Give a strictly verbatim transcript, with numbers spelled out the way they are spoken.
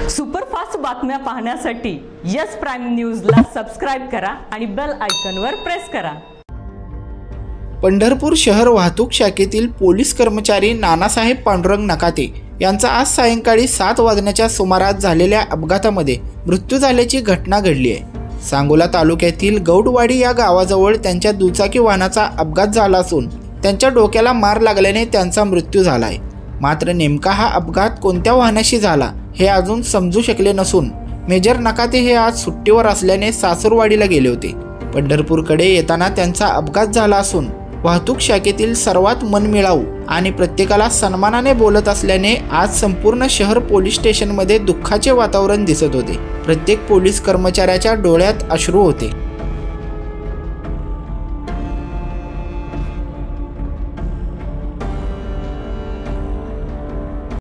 Superfast बातम्या पाहण्यासाठी yes prime न्यूजला सबस्क्राइब करा आणि बेल आयकॉनवर प्रेस करा। पंढरपूर शहर वाहतूक शाखेतील पोलीस कर्मचारी नानासाहेब पांडुरंग नकाते यांचा आज सायंकाळी सात वाजण्याच्या सुमारास झालेल्या अपघातामध्ये मृत्यू झाल्याची घटना घडली आहे। सांगोला तालुक्यातील गौडवाडी या गावाजवळ त्यांच्या दुचाकी वाहनाचा अपघात झाला असून त्यांच्या डोक्याला मार लागल्याने त्यांचा मृत्यू झाला आहे। मात्र नेमका हा अपघात कोणत्या वाहनाशी झाला हे अजून समजू शकले नसून मेजर नकाते हे आज सुट्टीवर असल्याने सासूरवाडीला गेले होते। पंढरपूरकडे येताना त्यांचा अपघात झाला असून वाहतूक शाखेतील सर्वात मनमिळावू आणि प्रत्येकाला सन्मानाने बोलत असल्याने आज संपूर्ण शहर पोलीस स्टेशनमध्ये दुःखाचे वातावरण दिसत होते। प्रत्येक पोलीस कर्मचाऱ्याच्या डोळ्यात अश्रू होते।